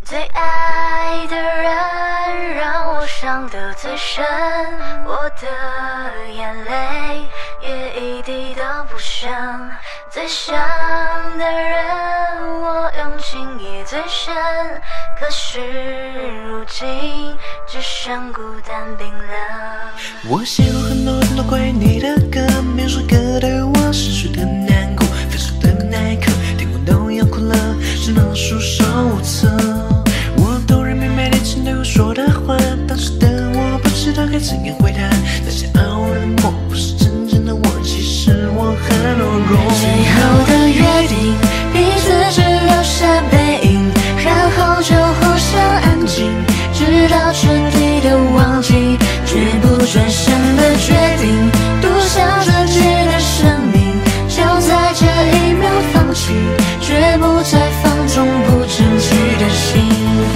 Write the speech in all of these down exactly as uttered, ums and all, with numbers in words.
最爱的人让我伤得最深，我的眼泪也一滴都不剩。最伤的人，我用情也最深，可是如今只剩孤单冰冷。 我写过很多很多关于你的歌，描述歌对我失去的难过，分手的那一刻，听我都要哭了，只能束手无策。我都认明白你曾对我说的话，当时的我不知道该怎样回答。那些傲然的我不是真正的我，其实我很懦弱。 最后的约定，彼此只留下背影，然后就互相安静，直到彻底的忘记，绝不转身的决定，赌下自己的生命，就在这一秒放弃，绝不再放纵不争气的心。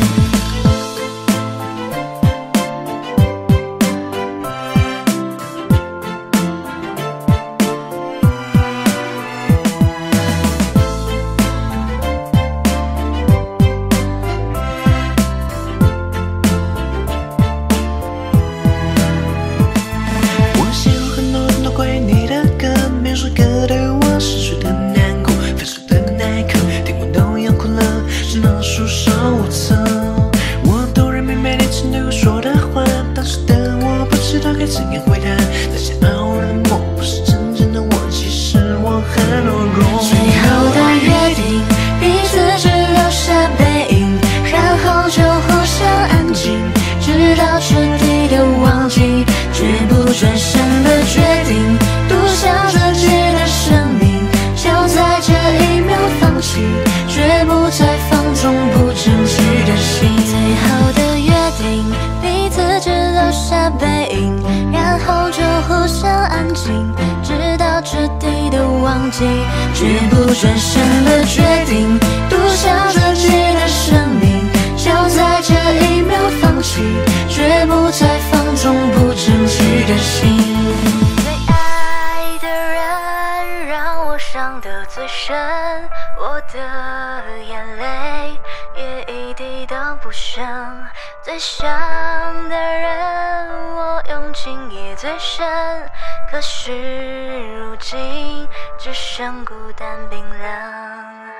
关于你的歌，描述歌对我失去的难过，分手的那一刻，听我都要哭了，只能束手无策。我都认明白你曾对我说的话，当时的我不知道该怎样回答。那些傲然的我不是真正的我，其实我很懦弱。 最后的约定，彼此只留下背影，然后就互相安静，直到彻底的忘记，绝不转身的决定，赌下自己的生命，就在这一秒放弃，绝不再放纵不争气的心。最后的约定，彼此只留下背影，然后就互相安静，直到彻底的忘记，绝不转身的决定，赌下自己的生命，就在这一秒放弃，绝不再放纵不争气的心。最爱的人让我伤得最深，我的眼泪也一滴都不剩。最伤的人，我用情也最深，可是如今只剩孤单冰冷。